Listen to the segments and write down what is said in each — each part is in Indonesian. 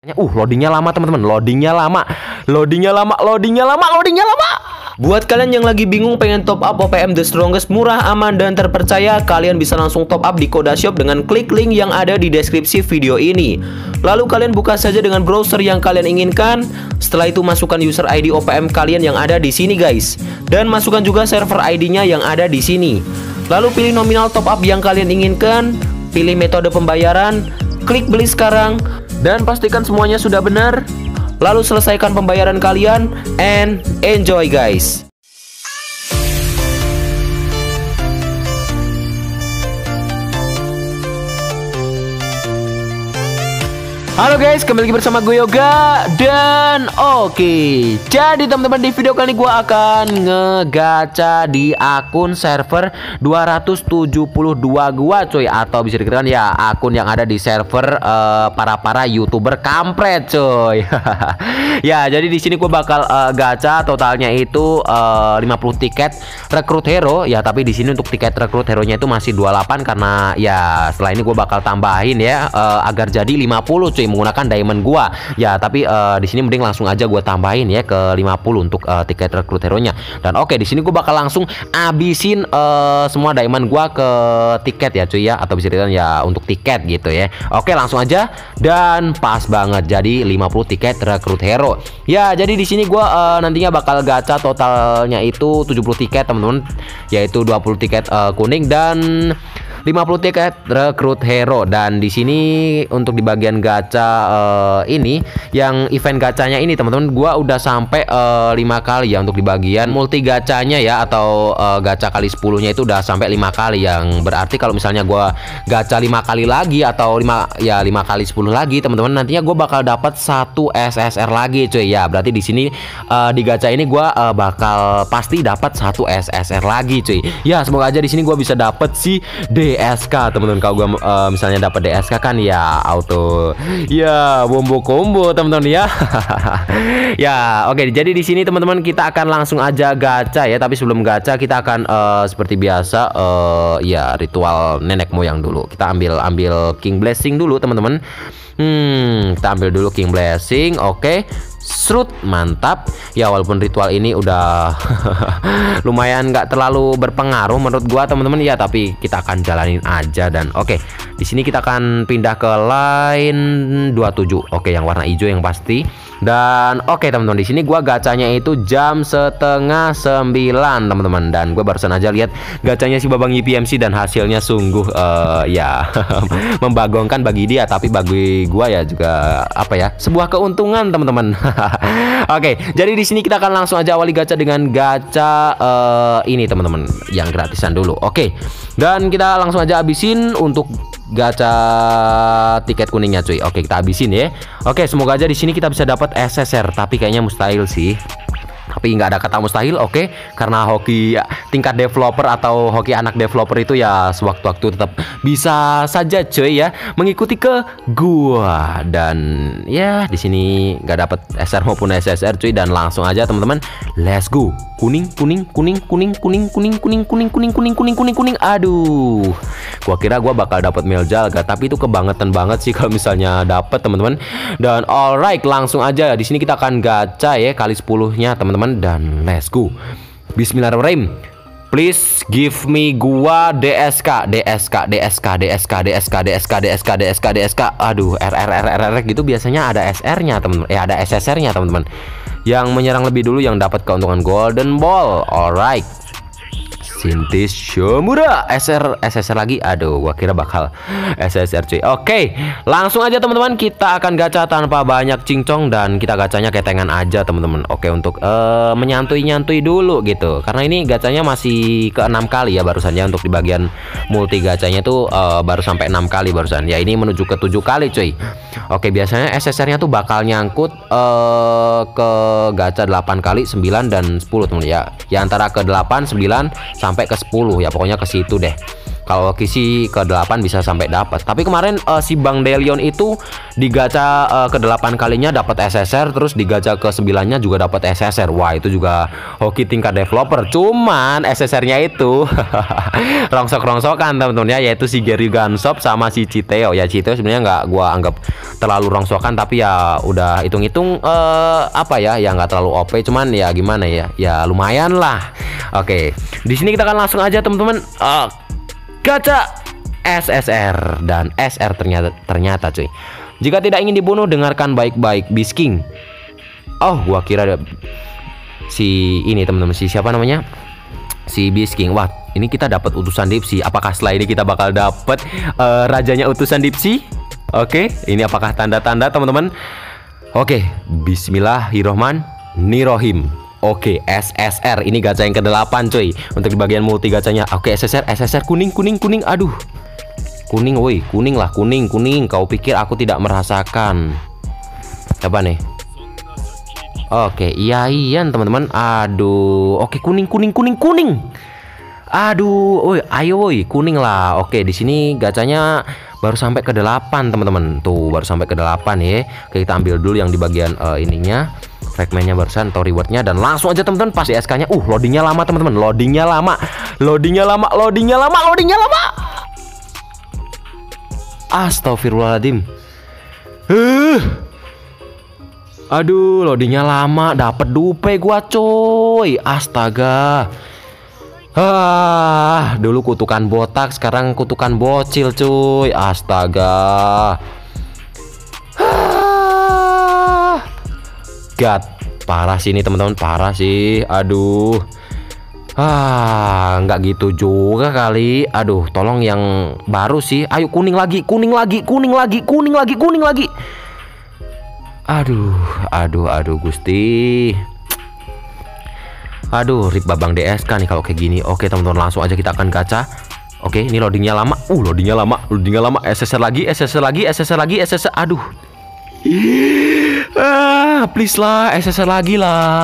Loadingnya lama teman-teman, loadingnya lama. Buat kalian yang lagi bingung pengen top up OPM The Strongest murah, aman, dan terpercaya, kalian bisa langsung top up di Kodashop dengan klik link yang ada di deskripsi video ini. Lalu kalian buka saja dengan browser yang kalian inginkan. Setelah itu masukkan user ID OPM kalian yang ada di sini guys, dan masukkan juga server ID-nya yang ada di sini. Lalu pilih nominal top up yang kalian inginkan, pilih metode pembayaran, klik beli sekarang, dan pastikan semuanya sudah benar. Lalu selesaikan pembayaran kalian and enjoy guys. Halo guys, kembali lagi bersama gue Yoga. Dan jadi teman-teman, di video kali ini gue akan ngegacha di akun server 272 gua cuy, atau bisa dikatakan ya akun yang ada di server para YouTuber kampret cuy. Ya, jadi di sini gue bakal gacha totalnya itu 50 tiket rekrut hero ya, tapi di sini untuk tiket rekrut hero-nya itu masih 28 karena ya setelah ini gue bakal tambahin ya agar jadi 50 cuy menggunakan diamond gua ya, tapi di sini mending langsung aja gua tambahin ya ke 50 untuk tiket rekrut hero-nya. Dan di sini gua bakal langsung abisin semua diamond gua ke tiket ya cuy ya, atau bisa dikatakan ya untuk tiket gitu ya. Langsung aja, dan pas banget jadi 50 tiket rekrut hero. Ya, jadi di sini gua nantinya bakal gacha totalnya itu 70 tiket teman-teman, yaitu 20 tiket kuning dan 50 tiket rekrut hero. Dan di sini untuk di bagian gacha ini, yang event gacanya ini teman-teman, gua udah sampai 5 kali ya untuk di bagian multi gacanya ya, atau gacha kali 10-nya itu udah sampai 5 kali, yang berarti kalau misalnya gua gacha 5 kali lagi atau 5 kali 10 lagi teman-teman, nantinya gua bakal dapat 1 SSR lagi cuy ya. Berarti di sini di gacha ini gua bakal pasti dapat 1 SSR lagi cuy. Ya, semoga aja di sini gua bisa dapat si DSK teman-teman. Kalau gua misalnya dapat DSK kan ya auto ya combo teman-teman ya. Ya, jadi di sini teman-teman kita akan langsung aja gacha ya, tapi sebelum gacha kita akan seperti biasa ya ritual nenek moyang dulu. Kita ambil King Blessing dulu teman-teman. Kita ambil dulu King Blessing. Serut, mantap ya, walaupun ritual ini udah lumayan nggak terlalu berpengaruh menurut gua teman-teman ya, tapi kita akan jalanin aja. Dan di sini kita akan pindah ke line 27 yang warna hijau yang pasti. Dan teman-teman, di sini gua gacanya itu jam 8:30 teman-teman, dan gua barusan aja lihat gacanya si Babang YPMC dan hasilnya sungguh ya membagongkan bagi dia, tapi bagi gua ya juga sebuah keuntungan teman-teman. Jadi di sini kita akan langsung aja awali gacha dengan gacha ini teman-teman, yang gratisan dulu. Dan kita langsung aja habisin untuk gacha tiket kuningnya cuy. Kita habisin ya. Semoga aja di sini kita bisa dapat SSR, tapi kayaknya mustahil sih. Tapi nggak ada kata mustahil, karena hoki tingkat developer atau hoki anak developer itu ya sewaktu-waktu tetap bisa saja cuy ya mengikuti ke gua. Dan ya di sini nggak dapat SR maupun SSR cuy, dan langsung aja teman-teman, let's go. Kuning. Aduh, gua kira gua bakal dapat Meljalga, tapi itu kebangetan banget sih kalau misalnya dapat teman-teman. Dan alright, langsung aja di sini kita akan gacha ya kali 10-nya teman-teman, dan let's go. Bismillahirrahmanirrahim. Please give me gua DSK. Aduh, RR gitu biasanya ada SR-nya teman-teman. Ada SSR-nya teman-teman. Yang menyerang lebih dulu yang dapat keuntungan golden ball. Alright. Sintis Shomura SSR lagi. Aduh, gua kira bakal SSR cuy. Langsung aja teman-teman, kita akan gacha tanpa banyak cincong, dan kita gacanya ketengan aja teman-teman. Untuk menyantui dulu gitu, karena ini gacanya masih ke 6 kali ya barusan ya. Untuk di bagian multi gacanya tuh baru sampai 6 kali barusan ya, ini menuju ke 7 kali cuy. Biasanya SSR-nya tuh bakal nyangkut ke gacha 8 kali, 9 dan 10 teman ya. Ya antara ke 8, 9 sampai ke 10 ya, pokoknya ke situ deh. Kalau Loki sih ke 8 bisa sampai dapat. Tapi kemarin si Bang Delion itu di gacha ke 8 kalinya dapat SSR, terus di gacha ke 9-nya juga dapat SSR. Wah, itu juga hoki tingkat developer. Cuman SSR-nya itu rongsok-rongsokan teman-teman ya, yaitu si Gary Gansop sama si Citeo. Ya Citeo sebenarnya nggak gua anggap terlalu rongsokan, tapi ya udah hitung-hitung apa ya nggak terlalu OP, cuman ya gimana ya lumayan lah. Oke, di sini kita akan langsung aja teman-teman gacha SSR dan SR ternyata cuy. Jika tidak ingin dibunuh, dengarkan baik-baik Beast King. Oh, gua kira si ini teman-teman, si siapa namanya? Si Beast King. Wah, ini kita dapat utusan Dipsy. Apakah setelah ini kita bakal dapat rajanya utusan Dipsy? Oke, ini apakah tanda-tanda teman-teman? Oke, Bismillahirrohmanirrohim. Oke, SSR ini gacha yang ke-8 coy. Untuk di bagian multi gacanya. Oke, SSR kuning. Aduh. Kuning woi, kuning lah, kuning. Kau pikir aku tidak merasakan? Coba nih. Oke, iya teman-teman. Aduh. Oke, kuning. Aduh, woi, ayo woi, kuning lah. Oke, di sini gacanya baru sampai ke 8 teman-teman. Tuh, baru sampai ke 8 ya. Oke, kita ambil dulu yang di bagian ininya. Fragmentnya barusan atau rewardnya, dan langsung aja teman-teman pas di SK-nya. Loadingnya lama teman-teman. Loadingnya lama. Astagfirullahaladzim. Aduh, loadingnya lama. Dapat dupe gua coy. Astaga. Dulu kutukan botak, sekarang kutukan bocil cuy. Astaga. God, parah sih ini teman-teman, parah sih. Aduh. Nggak gitu juga kali. Aduh, tolong yang baru sih. Ayo kuning lagi. Aduh Gusti. Aduh, rip babang DSK nih kalau kayak gini. Oke teman-teman, langsung aja kita akan gacha. Oke, ini loadingnya lama. Loadingnya lama. SSR lagi. Aduh. Please lah, SSR lagi.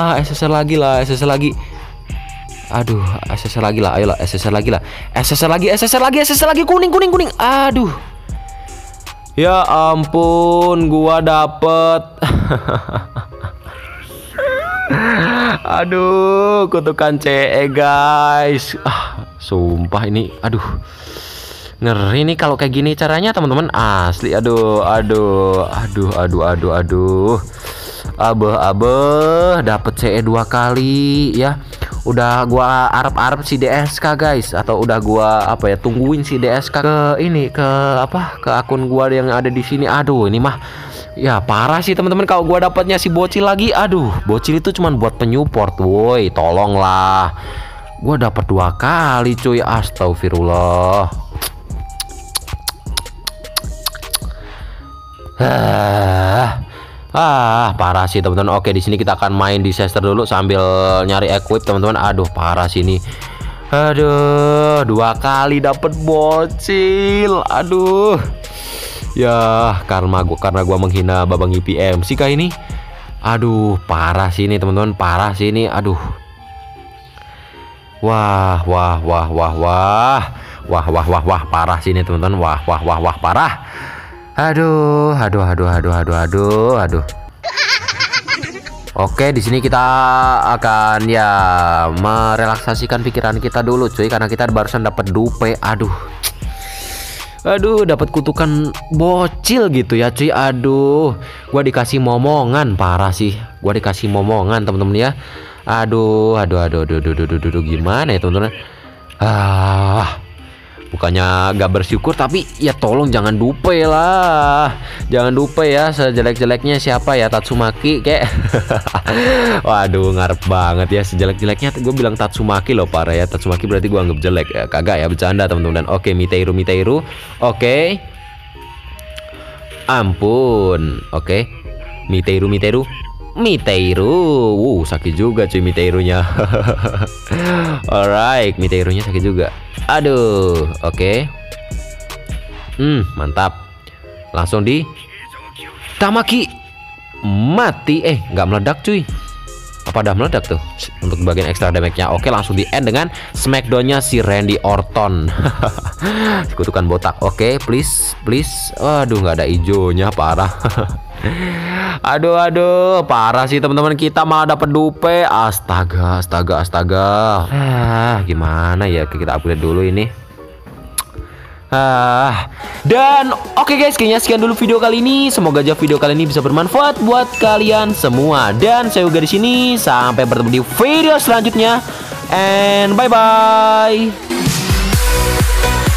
Aduh, SSR lagi lah. Ayolah, SSR lagi. Kuning. Aduh. Ya ampun, gua dapet. Aduh, kutukan CE guys. Sumpah ini, aduh. Ngeri nih kalau kayak gini caranya teman-teman, asli. Aduh. Dapet CE 2 kali ya. Udah gua arep si DSK guys, atau udah gua tungguin si DSK ke akun gua yang ada di sini. Aduh, ini mah ya parah sih teman-teman kalau gua dapatnya si bocil lagi. Aduh, bocil itu cuman buat penyupport, woi, tolonglah. Gua dapat 2 kali cuy. Astagfirullah. Parah sih teman-teman. Oke, di sini kita akan main disaster dulu sambil nyari equip teman-teman. Aduh, parah sih ini. Aduh, 2 kali dapet bocil. Aduh. Ya, karena gua menghina Babang IPM sih kah ini. Aduh, parah sih ini teman-teman, parah sih ini. Aduh. Wah, parah sih ini teman-teman. Wah, parah. Aduh. Oke, di sini kita akan ya merelaksasikan pikiran kita dulu cuy, karena kita barusan dapat dupe. Aduh, dapat kutukan bocil gitu ya cuy. Aduh, gua dikasih momongan, parah sih. Gua dikasih momongan teman-teman ya. Aduh, gimana ya teman-teman? Bukannya gak bersyukur, tapi ya tolong jangan dupe lah. Jangan dupe ya, sejelek-jeleknya siapa ya, Tatsumaki kayak. Waduh, ngarep banget ya, sejelek-jeleknya gue bilang Tatsumaki loh, parah ya. Tatsumaki berarti gue anggap jelek ya, kagak ya, bercanda teman-teman. Oke, Miteiru. Oke. Ampun. Oke. Miteiru. Sakit juga cuy Miteirunya. Alright, Miteirunya sakit juga. Aduh, oke. Mantap. Langsung di Tamaki. Mati. Nggak meledak cuy. Apa udah meledak tuh untuk bagian extra damage-nya? Oke, langsung di end dengan smackdown-nya si Randy Orton. Kutukan botak. Oke, please. Waduh, nggak ada hijaunya, parah. Aduh, parah sih teman-teman, kita malah dapat dupe. Astaga. Gimana ya, kita upgrade dulu ini. Dan oke guys, kayaknya sekian dulu video kali ini. Semoga aja video kali ini bisa bermanfaat buat kalian semua. Dan saya Uga di sini. Sampai bertemu di video selanjutnya. And bye bye.